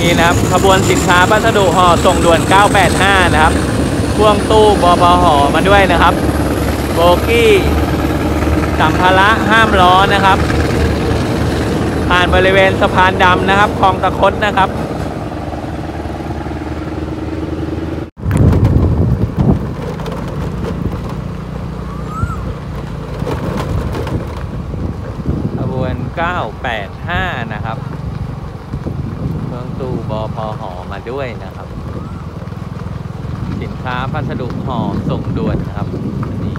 นี่นะครับขบวนสินค้าพัสดุห่อส่งด่วน985นะครับพ่วงตู้บพหมาด้วยนะครับโบกี้สัมภาระห้ามล้อนะครับผ่านบริเวณสะพานดำนะครับคลองตะคดนะครับขบวน985นะครับเครื่องตู้บพหมาด้วยนะครับสินค้าพัสดุห่อส่งด่วนนะครับนี่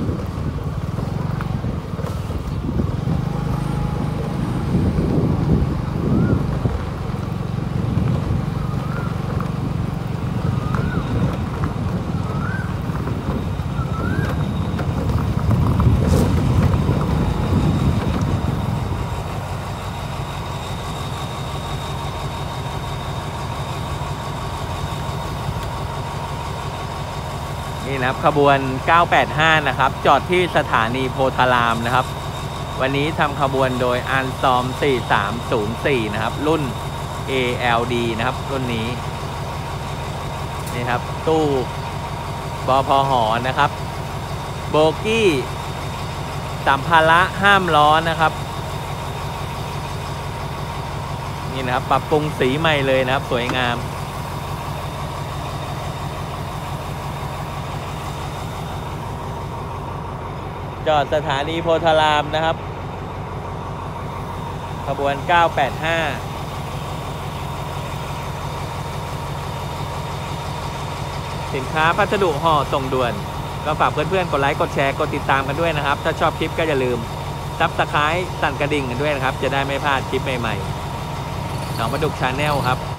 นะครับขบวน985นะครับจอดที่สถานีโพธารามนะครับวันนี้ทำขบวนโดยอันซอม4304นะครับรุ่น ALD นะครับรุ่นนี้นี่ครับตู้บพหนะครับโบกี้สัมภาระห้ามล้อนะครับนี่นะครับปรับปรุงสีใหม่เลยนะครับสวยงามจอดสถานีโพธารามนะครับขบวน985สินค้าพัสดุห่อส่งด่วนก็ฝากเพื่อนๆกดไลค์กดแชร์กดติดตามกันด้วยนะครับถ้าชอบคลิปก็อย่าลืมSubscribeสั่นกระดิ่งกันด้วยนะครับจะได้ไม่พลาดคลิปใหม่ๆหนองปลาดุกชาแนลครับ